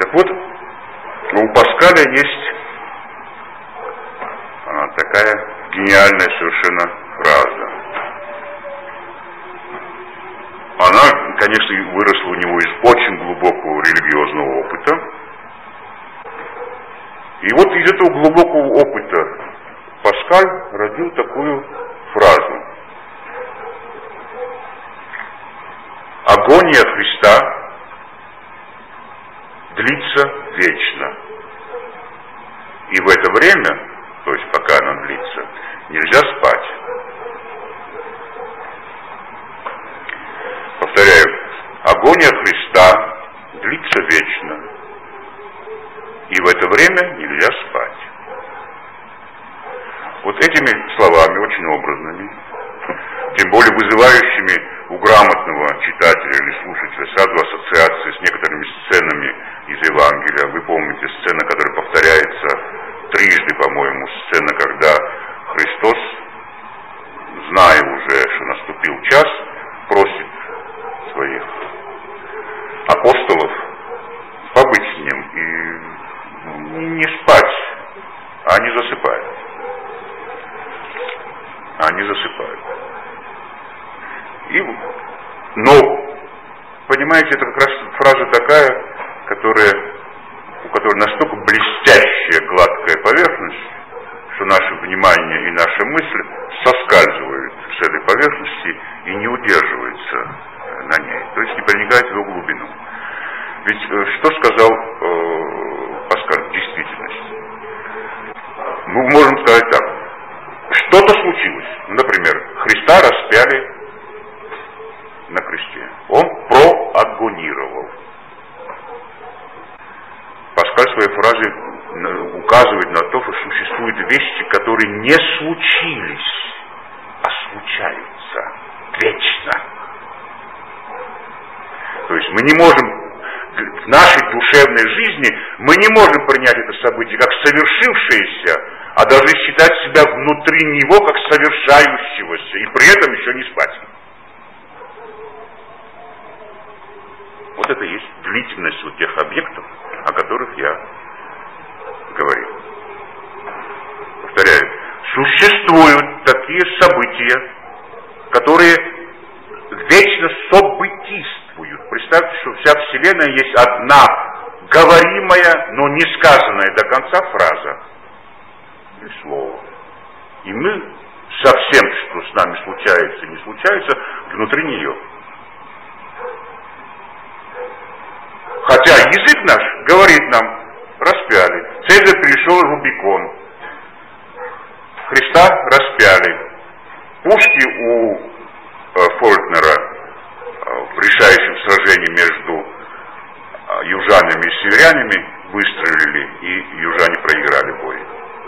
Так вот, у Паскаля есть такая гениальная совершенно фраза. Она, конечно, выросла у него из очень глубокого религиозного опыта. И вот из этого глубокого опыта Паскаль родил такую фразу. Агония Христа длится вечно. И в это время, то есть пока она длится, нельзя спать. Повторяю, агония Христа длится вечно. И в это время нельзя спать. Вот этими словами, очень образными, тем более вызывающими у грамотного читателя или слушателя сразу ассоциации с некоторыми сценами из Евангелия. Вы помните сцена, которая повторяется трижды, по-моему, сцена, когда Христос, зная уже, что наступил час, просит своих апостолов побыть с ним и не спать, а они засыпают. Они засыпают. Но, понимаете, это как раз фраза такая, у которой настолько блестящая, гладкая поверхность, что наше внимание и наша мысль соскальзывают с этой поверхности и не удерживаются на ней, то есть не проникают в ее глубину. Ведь что сказал Паскаль в действительности? Мы можем сказать так. Что-то случилось. Например, Христа распяли на кресте. Он проагонировал. Паскаль в своей фразе указывает на то, что существуют вещи, которые не случились, а случаются вечно. То есть мы не можем, в нашей душевной жизни, мы не можем принять это событие как совершившееся, а должны считать себя внутри него как совершающегося, и при этом еще не спать. Вот это и есть длительность вот тех объектов, о которых я говорил. Повторяю, существуют такие события, которые вечно событийствуют. Представьте, что вся Вселенная есть одна говоримая, но не сказанная до конца фраза и слово. И мы со всем, что с нами случается и не случается, внутри нее. Хотя язык наш говорит нам, распяли. Цезарь перешел Рубикон. Христа распяли. Пушки у Фолькнера в решающем сражении между южанами и северянами выстрелили, и южане проиграли бой.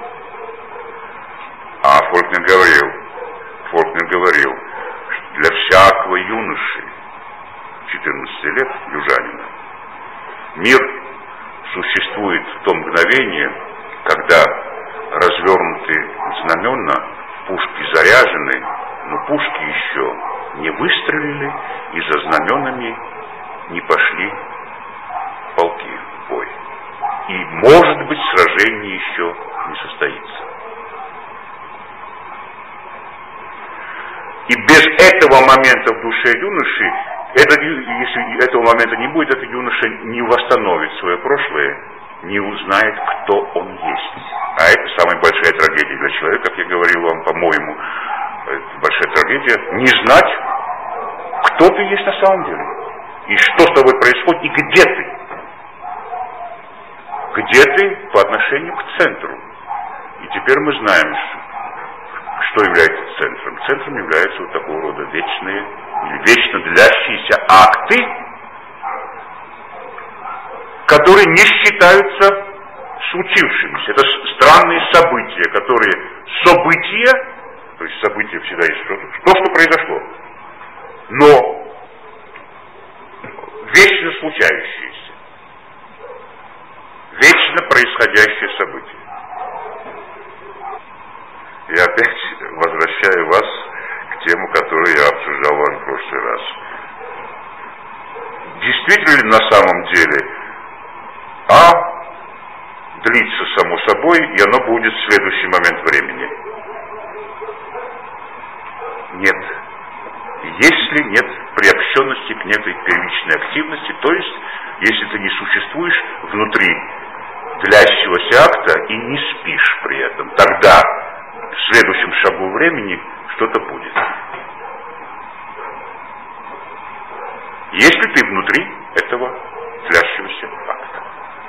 А Фолькнер говорил, что для всякого юноши 14 лет, южанина, мир существует в то мгновение, когда развернуты знамена, пушки заряжены, но пушки еще не выстрелили, и за знаменами не пошли полки в бой. И, может быть, сражение еще не состоится. И без этого момента в душе юноши, если этого момента не будет, этот юноша не восстановит свое прошлое, не узнает, кто он есть. А это самая большая трагедия для человека, как я говорил вам, по-моему, это большая трагедия, не знать, кто ты есть на самом деле, и что с тобой происходит, и где ты. Где ты по отношению к центру. И теперь мы знаем, что является центром. Центром являются вот такого рода вечные или вечно длящиеся акты, которые не считаются случившимися. Это странные события, которые события, то есть события всегда есть что произошло, но вечно случающиеся, вечно происходящее событие. Я опять возвращаю вас к тему, которую я обсуждал вам в прошлый раз. Действительно ли на самом деле если ты не существуешь внутри длящегося акта и не спишь при этом. Тогда в следующем шагу времени что-то будет. Если ты внутри этого длящегося акта.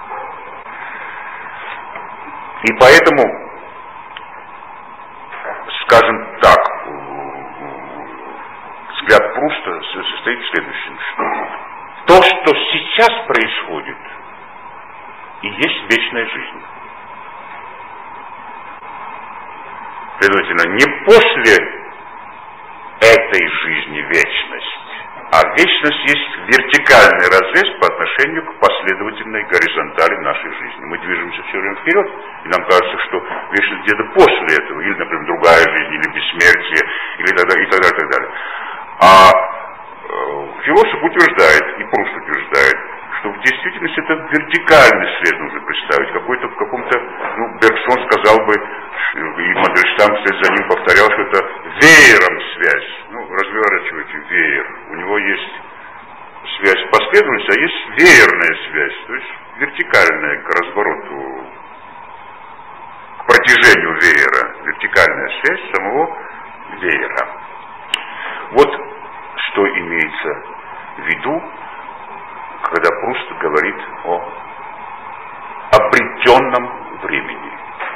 И поэтому, скажем так, взгляд Пруста состоит в следующем, что то, что сейчас происходит, и есть вечная жизнь. Следовательно, не после этой жизни вечность, а вечность есть вертикальный разрез по отношению к последовательной горизонтали нашей жизни. Мы движемся все время вперед, и нам кажется, что вечность где-то после этого, или, например, другая жизнь, или бессмертие, или так далее, и так далее, и так далее. А философ утверждает, и Пруст утверждает, что в действительности это вертикальный след нужно представить, какой-то в каком-то, Бергсон сказал бы, и Мандельштам вслед за ним повторял, что это веером связь, разворачивайте веер, у него есть связь последовательности, а есть веерная связь, то есть вертикальная к развороту, к протяжению веера, вертикальная связь самого веера. Вот что имеется в виду, когда Пруст говорит о обретенном времени.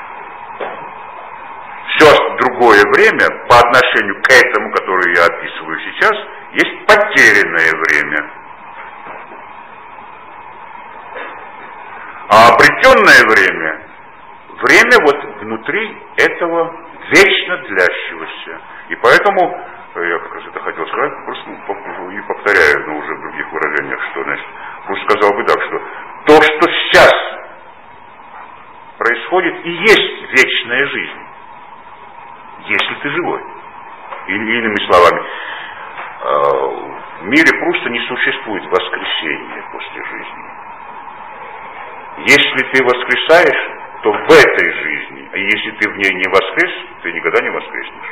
Все другое время, по отношению к этому, которое я описываю сейчас, есть потерянное время. А обретенное время, время вот внутри этого вечно длящегося. И поэтому, я как раз это хотел сказать, просто и повторяю, но уже в других выражениях, что, значит, Пруст сказал бы так, что то, что сейчас происходит, и есть вечная жизнь, если ты живой. Или, иными словами, в мире Пруста не существует воскресения после жизни. Если ты воскресаешь, то в этой жизни, а если ты в ней не воскрес, ты никогда не воскреснешь.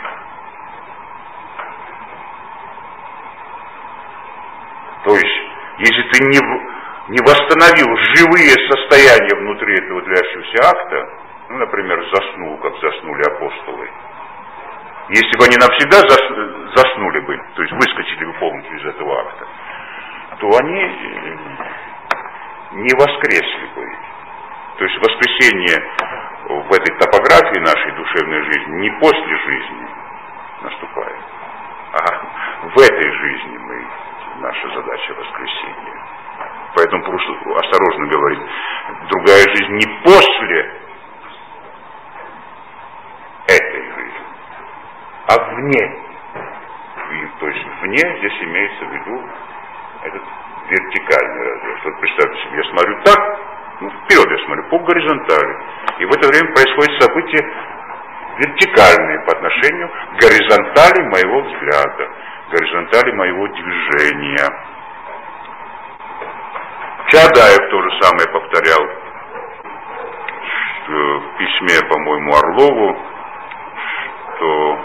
То есть, если ты не восстановил живые состояния внутри этого длящегося акта, например, заснул, как заснули апостолы, если бы они навсегда заснули бы, то есть выскочили бы полностью из этого акта, то они не воскресли бы. То есть воскресение в этой топографии нашей душевной жизни не после жизни наступает, а в этой жизни наша задача воскресения. Поэтому Пруст осторожно говорит, другая жизнь не после этой жизни, а вне. То есть вне здесь имеется в виду этот вертикальный разрез. Вот представьте себе, я смотрю так, вперед я смотрю, по горизонтали. И в это время происходит событие вертикальные по отношению к горизонтали моего взгляда, горизонтали моего движения. Чаадаев то же самое повторял в письме, по-моему, Орлову, что,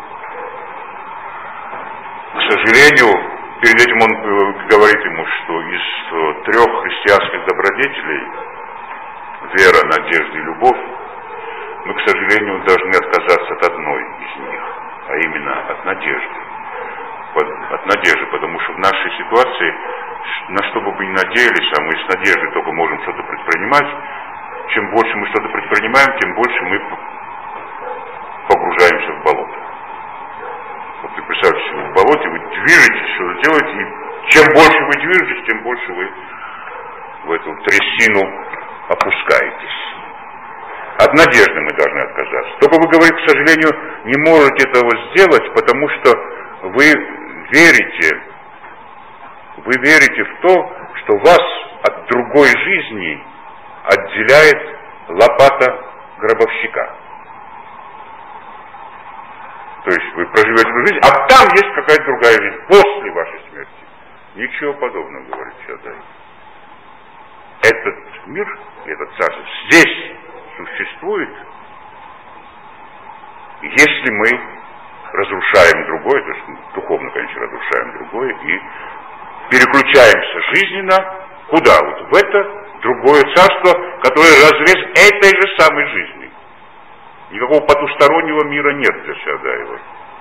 к сожалению, перед этим он говорит ему, что из 3 христианских добродетелей, вера, надежда и любовь, мы, к сожалению, должны отказаться от одной из них, а именно от надежды. От надежды, потому что в нашей ситуации, на что бы мы ни надеялись, а мы с надеждой только можем что-то предпринимать, чем больше мы что-то предпринимаем, тем больше мы погружаемся в болото. Вот вы представьте себе, в болоте вы движетесь, что-то делаете, и чем больше вы движетесь, тем больше вы в эту трясину опускаетесь. От надежды мы должны отказаться. Только вы, говорите, к сожалению, не можете этого сделать, потому что вы верите в то, что вас от другой жизни отделяет лопата гробовщика. То есть вы проживете эту жизнь, а там есть какая-то другая жизнь после вашей смерти. Ничего подобного, говорит Чаадаев. Этот мир, этот царство здесь существует, если мы разрушаем другое, то есть духовно, конечно, разрушаем другое и переключаемся жизненно Куда? Вот в это другое царство, которое разрез этой же самой жизни. Никакого потустороннего мира нет для Чаадаева.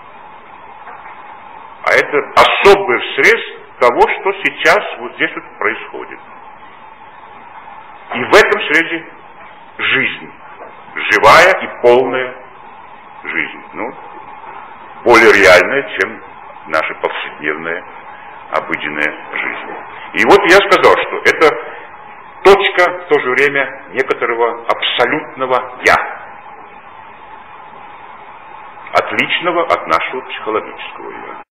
А это особый срез того, что сейчас вот здесь вот происходит. И в этом срезе жизнь. Живая и полная жизнь. Ну, более реальная, чем наша повседневная, обыденная жизнь. И вот я сказал, что это точка в то же время некоторого абсолютного «я», отличного от нашего психологического «я».